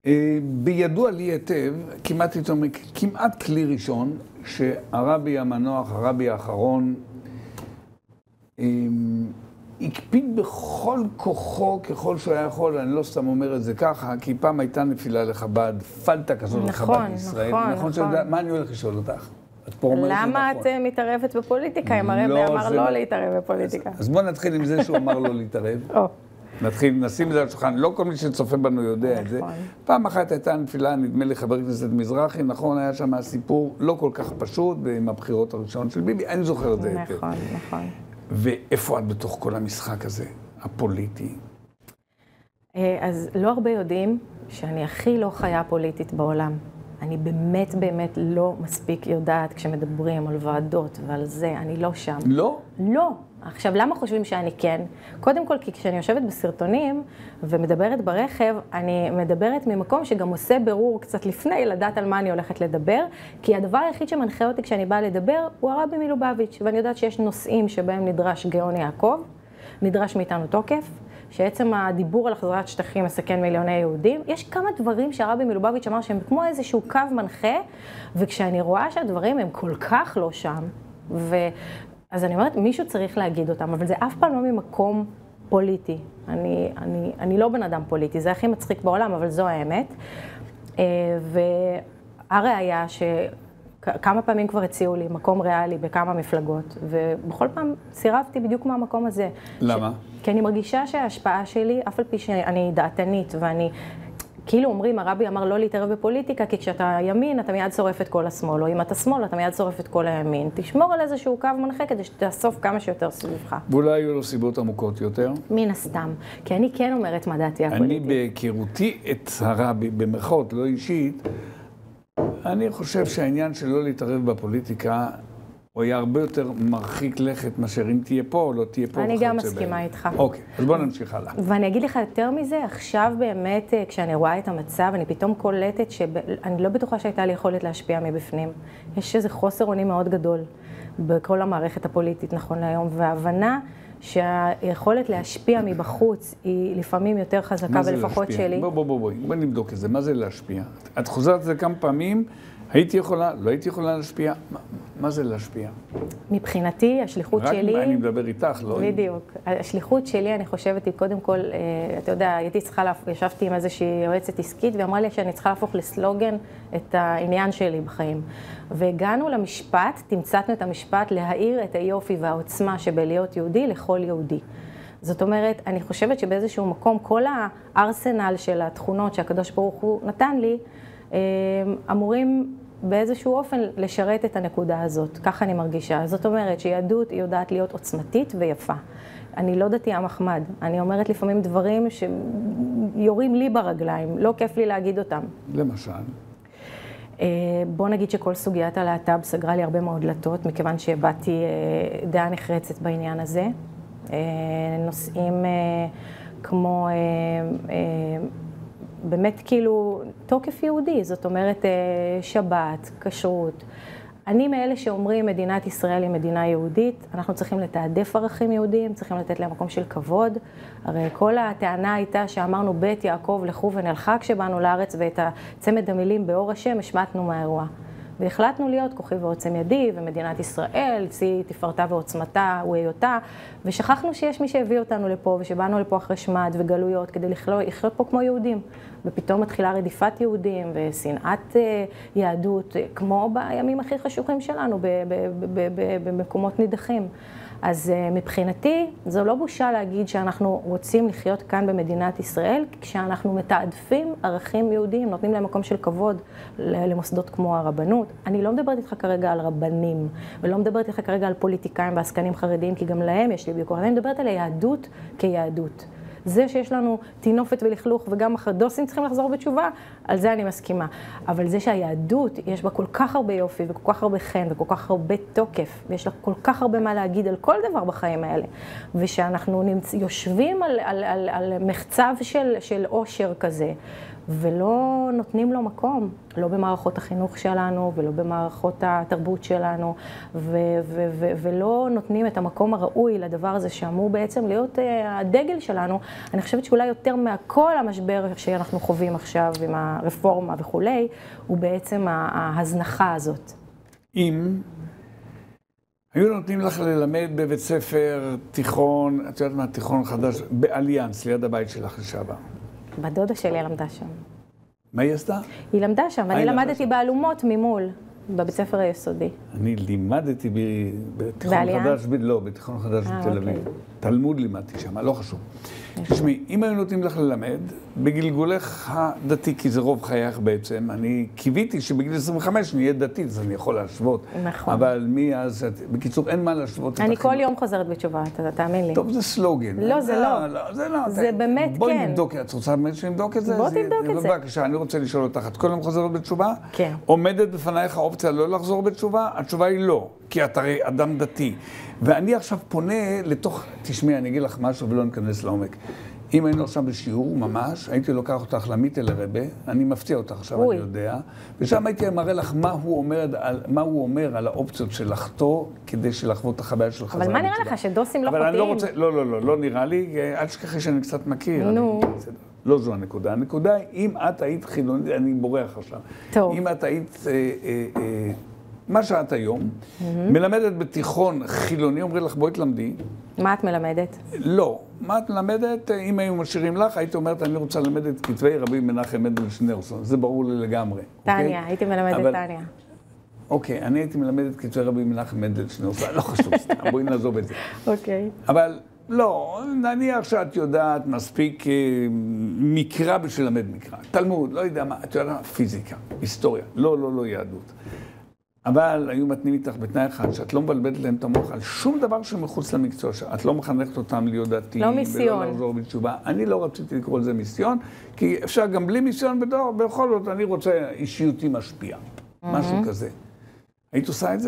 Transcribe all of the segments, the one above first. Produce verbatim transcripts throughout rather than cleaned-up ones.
בידוע לי היטב, כמעט, כמעט כלי ראשון, שהרבי המנוח, הרבי האחרון, הקפיד בכל כוחו ככל שהוא היה יכול, אני לא סתם אומר את זה ככה, כי פעם הייתה נפילה לחב"ד, פלטה כזאת נכון, לחב"ד ישראל. נכון, נכון. נכון. מה אני הולך לשאול אותך? למה את מתערבת בפוליטיקה? אם הרבי אמר לא להתערב בפוליטיקה. אז בואו נתחיל עם זה שהוא אמר לא להתערב. נתחיל, נשים את זה על השולחן, לא כל מי שצופה בנו יודע את זה. פעם אחת הייתה נפילה, נדמה לי חבר כנסת מזרחי, נכון, היה שם סיפור לא כל כך פשוט, עם הבחירות הראשונות של ביבי, אני זוכר את זה היטב. נכון, נכון. ואיפה את בתוך כל המשחק הזה, הפוליטי? אז לא הרבה יודעים שאני הכי לא חיה פוליטית בעולם. אני באמת באמת לא מספיק יודעת כשמדברים על ועדות ועל זה, אני לא שם. לא? לא. עכשיו, למה חושבים שאני כן? קודם כל, כי כשאני יושבת בסרטונים ומדברת ברכב, אני מדברת ממקום שגם עושה ברור קצת לפני לדעת על מה אני הולכת לדבר, כי הדבר היחיד שמנחה אותי כשאני באה לדבר הוא הרבי מלובביץ', ואני יודעת שיש נושאים שבהם נדרש גאון יעקב, נדרש מאיתנו תוקף, שעצם הדיבור על החזרת שטחים מסכן מיליוני יהודים. יש כמה דברים שהרבי מלובביץ' אמר שהם כמו איזשהו קו מנחה, וכשאני רואה שהדברים הם כל כך לא שם, ו... אז אני אומרת, מישהו צריך להגיד אותם, אבל זה אף פעם לא ממקום פוליטי. אני, אני, אני לא בן אדם פוליטי, זה הכי מצחיק בעולם, אבל זו האמת. והראיה שכמה פעמים כבר הציעו לי מקום ריאלי בכמה מפלגות, ובכל פעם סירבתי בדיוק מהמקום הזה. למה? ש... כי אני מרגישה שההשפעה שלי, אף על פי שאני דעתנית ואני... כאילו אומרים, הרבי אמר לא להתערב בפוליטיקה, כי כשאתה ימין, אתה מיד שורף את כל השמאל, או אם אתה שמאל, אתה מיד שורף את כל הימין. תשמור על איזשהו קו מנחה כדי שתאסוף כמה שיותר סביבך. ואולי היו לו סיבות עמוקות יותר? מן הסתם. כי אני כן אומרת מה דעתי הפוליטית. אני בהיכרותי את הרבי, במרכאות, לא אישית, אני חושב שהעניין של לא להתערב בפוליטיקה, הוא היה הרבה יותר מרחיק לכת מאשר אם תהיה פה או לא תהיה פה. אני גם מסכימה איתך. אוקיי, אז בוא נמשיך הלאה. ואני אגיד לך יותר מזה, עכשיו באמת, כשאני רואה את המצב, אני פתאום קולטת שאני לא בטוחה שהייתה לי יכולת להשפיע מבפנים. יש איזה חוסר אונים מאוד גדול בכל המערכת הפוליטית נכון להיום, וההבנה שהיכולת להשפיע מבחוץ היא לפעמים יותר חזקה ולפחות שלי. בוא, בוא, בוא, בוא, בוא נבדוק את זה. מה זה להשפיע? את חוזרת את זה כמה פעמים, הייתי יכולה, לא הייתי יכולה להשפיע. מה, מה זה להשפיע? מבחינתי, השליחות רק שלי... רק אני מדבר איתך, לא... בדיוק. השליחות שלי, אני חושבת, היא קודם כל, אתה יודע, הייתי צריכה, לה... ישבתי עם איזושהי יועצת עסקית, ואמרה לי שאני צריכה להפוך לסלוגן את העניין שלי בחיים. והגענו למשפט, תמצתנו את המשפט, להאיר את היופי והעוצמה שבלהיות יהודי לכל יהודי. זאת אומרת, אני חושבת שבאיזשהו מקום, כל הארסנל של התכונות שהקדוש ברוך הוא נתן לי, אמורים באיזשהו אופן לשרת את הנקודה הזאת. ככה אני מרגישה. זאת אומרת שיהדות היא יודעת להיות עוצמתית ויפה. אני לא דתייה מחמד. אני אומרת לפעמים דברים שיורים לי ברגליים. לא כיף לי להגיד אותם. למשל? בוא נגיד שכל סוגיית הלהט"ב סגרה לי הרבה מאוד דלתות, מכיוון שהבאתי דעה נחרצת בעניין הזה. נושאים כמו... באמת כאילו תוקף יהודי, זאת אומרת שבת, כשרות. אני מאלה שאומרים מדינת ישראל היא מדינה יהודית, אנחנו צריכים לתעדף ערכים יהודיים, צריכים לתת להם מקום של כבוד. הרי כל הטענה הייתה שאמרנו בית יעקב לכו ונלכה כשבאנו לארץ, ואת צמד המילים באור השם השמטנו מהאירוע. והחלטנו להיות כוכי ועוצם ידי, ומדינת ישראל, צי תפארתה ועוצמתה והיותה, ושכחנו שיש מי שהביא אותנו לפה, ושבאנו לפה אחרי שמד וגלויות, כדי לחיות פה כמו יהודים. ופתאום מתחילה רדיפת יהודים ושנאת יהדות, כמו בימים הכי חשוכים שלנו, במקומות נידחים. אז מבחינתי, זו לא בושה להגיד שאנחנו רוצים לחיות כאן במדינת ישראל, כשאנחנו מתעדפים ערכים יהודיים, נותנים להם מקום של כבוד למוסדות כמו הרבנות. אני לא מדברת איתך כרגע על רבנים, ולא מדברת איתך כרגע על פוליטיקאים ועסקנים חרדיים, כי גם להם יש לי ביקורת. אני מדברת על היהדות כיהדות. זה שיש לנו תינופת ולכלוך וגם החרדוסים צריכים לחזור בתשובה, על זה אני מסכימה. אבל זה שהיהדות יש בה כל כך הרבה יופי וכל כך הרבה חן וכל כך הרבה תוקף, ויש לה כל כך הרבה מה להגיד על כל דבר בחיים האלה, ושאנחנו נמצ... יושבים על, על, על, על מחצב של, של אושר כזה, ולא נותנים לו מקום, לא במערכות החינוך שלנו ולא במערכות התרבות שלנו, ו- ו- ו- ולא נותנים את המקום הראוי לדבר הזה שאמור בעצם להיות הדגל שלנו. אני חושבת שאולי יותר מהכל המשבר שאנחנו חווים עכשיו עם הרפורמה וכולי, הוא בעצם ההזנחה הזאת. אם היו נותנים לך ללמד בבית ספר תיכון, את יודעת מה, תיכון חדש, באליאנס, ליד הבית שלך לשעבר. בדודה שלי למדה שם. מה היא עשתה? היא למדה שם, ואני למדתי באלומות ממול, בבית ספר היסודי. אני לימדתי בתיכון חדש, לא, בתיכון חדש בתל אביב. תלמוד לימדתי שם, לא חשוב. תשמעי, אם היו נותנים לך ללמד, בגלגולך הדתי, כי זה רוב חייך בעצם, אני קיוויתי שבגיל עשרים וחמש נהיה דתית, אז אני יכול להשוות. נכון. אבל מי אז, בקיצור, אין מה להשוות את החינוך. אני כל יום חוזרת בתשובה, אתה תאמין לי. טוב, זה סלוגן. לא, זה לא. זה לא. זה באמת כן. בואי נבדוק, את רוצה באמת שנבדוק את זה? בוא תבדוק את זה. בבקשה, אני רוצה לשאול אותך, את כל יום חוזרת בתשובה? כן. עומדת בפנייך האופציה לא לחזור בתשובה? התשובה היא לא, כי את הרי אדם דתי. ואני עכשיו פונה לתוך, תשמעי, אני אגיד לך משהו ולא ניכנס לעומק. אם היינו עכשיו בשיעור, ממש, הייתי לוקח אותך למיטל הרבה, אני מפתיע אותך עכשיו, אוי. אני יודע, ושם הייתי מראה לך מה הוא אומר על, מה הוא אומר על האופציות של לחתור, כדי שלחוות את החוויה של חזרה. אבל מה נראה לך, שדוסים לא חוטאים? אבל אני לא רוצה, לא, לא, לא, לא נראה לי, אל תשכחי שאני קצת מכיר. נו. אני, לא זו הנקודה. הנקודה היא, אם את היית חילונית, אני בורח עכשיו. טוב. אם את היית... אה, אה, אה, מה שאת היום, mm-hmm. מלמדת בתיכון חילוני, אומרים לך, בואי תלמדי. מה את מלמדת? לא. מה את מלמדת? אם היו משאירים לך, היית אומרת, אני רוצה ללמד את כתבי רבי מנחם מנדל שניאורסון. זה ברור לי לגמרי. טניה, okay? הייתי מלמדת אבל... טניה. אוקיי, אני הייתי מלמד את כתבי רבי מנחם מנדל שניאורסון. לא חשוב, סתם, בואי נעזוב את זה. אוקיי. Okay. אבל לא, נניח שאת יודעת מספיק מקרא בשביל למד מקרא. תלמוד, לא יודע מה, את יודעת, פיזיקה, היסטוריה. לא, לא, לא יהדות. אבל היו מתנים איתך בתנאי אחד, שאת לא מבלבלת להם את המוח על שום דבר שמחוץ למקצוע, שאת לא מחנכת אותם להיות דתיים. לא מיסיון. ולא לחזור בתשובה. אני לא רציתי לקרוא לזה מיסיון, כי אפשר גם בלי מיסיון בדור, בכל זאת אני רוצה אישיותי משפיע. Mm-hmm. משהו כזה. היית עושה את זה?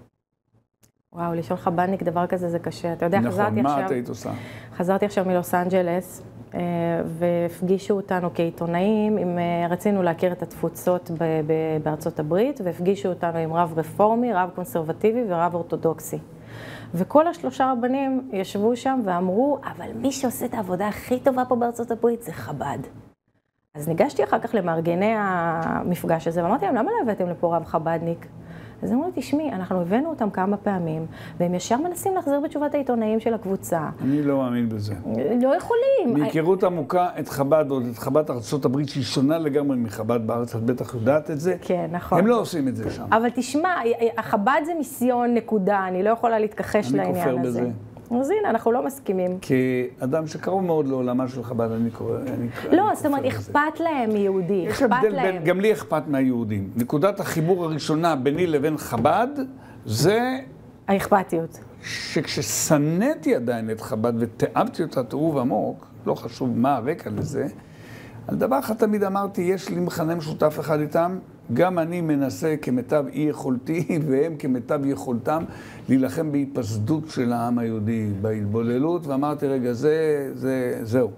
וואו, לשאול חב"דניק דבר כזה זה קשה. אתה יודע, נכון, חזרתי מה עכשיו... את היית עושה? חזרתי עכשיו מלוס אנג'לס, והפגישו אותנו כעיתונאים, עם, רצינו להכיר את התפוצות ב- ב- בארצות הברית, והפגישו אותנו עם רב רפורמי, רב קונסרבטיבי ורב אורתודוקסי. וכל השלושה רבנים ישבו שם ואמרו, אבל מי שעושה את העבודה הכי טובה פה בארצות הברית זה חב"ד. אז ניגשתי אחר כך למארגני המפגש הזה, ואמרתי להם, למה לא הבאתם לפה רב חב"דניק? אז אמרו לי, תשמעי, אנחנו הבאנו אותם כמה פעמים, והם ישר מנסים להחזיר בתשובת העיתונאים של הקבוצה. אני לא מאמין בזה. לא יכולים. מהיכרות עמוקה את חב"ד, או את חב"ד ארצות הברית, שהיא שונה לגמרי מחב"ד בארץ, את בטח יודעת את זה. כן, נכון. הם לא עושים את זה שם. אבל תשמע, החב"ד זה מיסיון נקודה, אני לא יכולה להתכחש לעניין הזה. אני כופר בזה. אז הנה, אנחנו לא מסכימים. כאדם שקרוב מאוד לעולמה של חב"ד, אני קורא... לא, זאת אומרת, אכפת להם מיהודי, אכפת להם. גם לי אכפת מהיהודים. נקודת החיבור הראשונה ביני לבין חב"ד, זה... האכפתיות. שכששנאתי עדיין את חב"ד ותאבתי אותה תאוב עמוק, לא חשוב מה הרקע לזה, על דבר אחד תמיד אמרתי, יש לי מכנה משותף אחד איתם, גם אני מנסה כמיטב אי יכולתי, והם כמיטב יכולתם, להילחם בהיפסדות של העם היהודי, בהתבוללות, ואמרתי, רגע, זה, זה, זהו.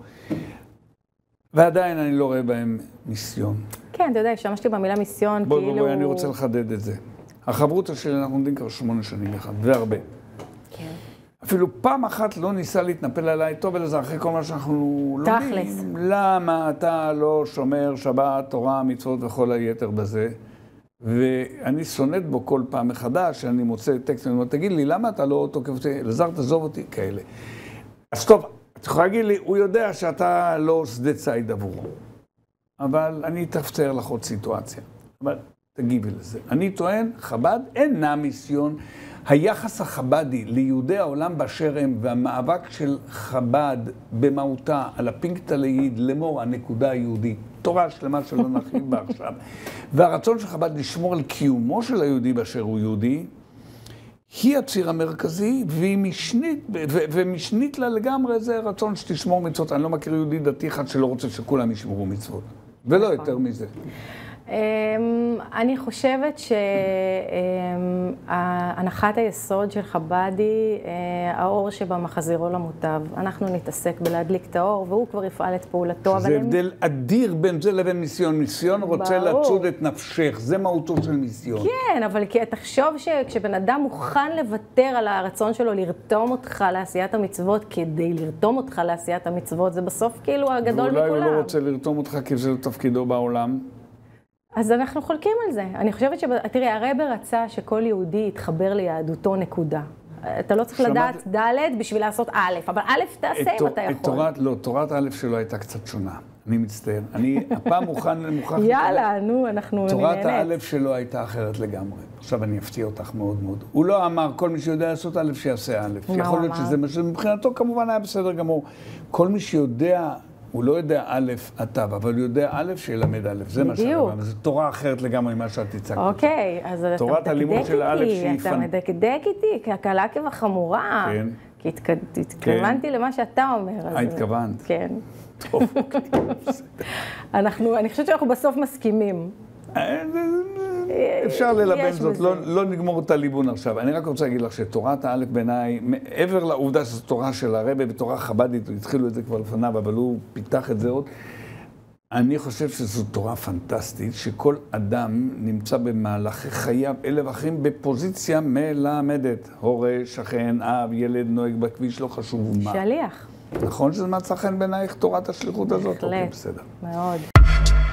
ועדיין אני לא רואה בהם מיסיון. כן, אתה יודע, השתמשתי במילה מיסיון, בוא, כאילו... בוא, בוא, אני רוצה לחדד את זה. החברותה שלי, אנחנו עומדים כבר שמונה שנים אחד, והרבה. כן. אפילו פעם אחת לא ניסה להתנפל עליי, טוב אלעזר, אחרי כל מה שאנחנו לומדים. תכלס. למה אתה לא שומר שבת, תורה, מצוות וכל היתר בזה? ואני שונאת בו כל פעם מחדש, שאני מוצא טקסט, אני אומר, תגיד לי, למה אתה לא תוקף אותי? אלעזר, תעזוב אותי, כאלה. אז טוב, את יכולה להגיד לי, הוא יודע שאתה לא שדה ציד עבורו. אבל אני תפצר לך עוד סיטואציה. אבל תגיבי לזה. אני טוען, חב"ד אינה מיסיון. היחס החב"די ליהודי העולם באשר הם, והמאבק של חב"ד במהותה על הפינקטה ליד, לאמור הנקודה היהודית, תורה שלמה שלא נרחיב בה עכשיו, והרצון של חב"ד לשמור על קיומו של היהודי באשר הוא יהודי, היא הציר המרכזי, והיא משנית, ו- ומשנית לה לגמרי זה רצון שתשמור מצוות. אני לא מכיר יהודי דתי אחד שלא רוצה שכולם ישמרו מצוות, ולא יותר מזה. אני חושבת שהנחת היסוד של חב"ד היא האור שבה מחזירו למוטב. אנחנו נתעסק בלהדליק את האור, והוא כבר יפעל את פעולתו. זה הבדל אדיר בין זה לבין מיסיון. מיסיון רוצה לצוד את נפשך, זה מהותו של מיסיון. כן, אבל תחשוב שכשבן אדם מוכן לוותר על הרצון שלו לרתום אותך לעשיית המצוות, כדי לרתום אותך לעשיית המצוות, זה בסוף כאילו הגדול מכולם. ואולי הוא לא רוצה לרתום אותך כי זה תפקידו בעולם. אז אנחנו חולקים על זה. אני חושבת ש... תראי, הרב רצה שכל יהודי יתחבר ליהדותו נקודה. אתה לא צריך לדעת ד' בשביל לעשות א', אבל א' תעשה אם אתה יכול. לא, תורת א' שלו הייתה קצת שונה. אני מצטער. אני הפעם מוכן, מוכרח... יאללה, נו, אנחנו נהנית. תורת הא' שלו הייתה אחרת לגמרי. עכשיו אני אפתיע אותך מאוד מאוד. הוא לא אמר, כל מי שיודע לעשות א' שיעשה א'. יכול להיות שזה מה שמבחינתו כמובן היה בסדר גמור. כל מי שיודע... הוא לא יודע א' התו, אבל הוא יודע א' שילמד א', זה מה שאני זו תורה אחרת לגמרי ממה שאת הצגת. אוקיי, אז אתה מדקדק איתי, אתה מדקדק איתי, כהקלה כבחמורה. כן. כי התכוונתי למה שאתה אומר. אה, התכוונת? כן. טוב, אנחנו, אני חושבת שאנחנו בסוף מסכימים. אפשר ללבן זאת, לא נגמור את הליבון עכשיו. אני רק רוצה להגיד לך שתורת האלף בעיניי, מעבר לעובדה שזו תורה של הרבי בתורה חב"דית, התחילו את זה כבר לפניו, אבל הוא פיתח את זה עוד. אני חושב שזו תורה פנטסטית, שכל אדם נמצא במהלכי חייו אלה ואחרים בפוזיציה מלמדת. הורה, שכן, אב, ילד, נוהג בכביש, לא חשוב מה. שליח. נכון שזה מצא חן בעינייך תורת השליחות הזאת? בהחלט, מאוד.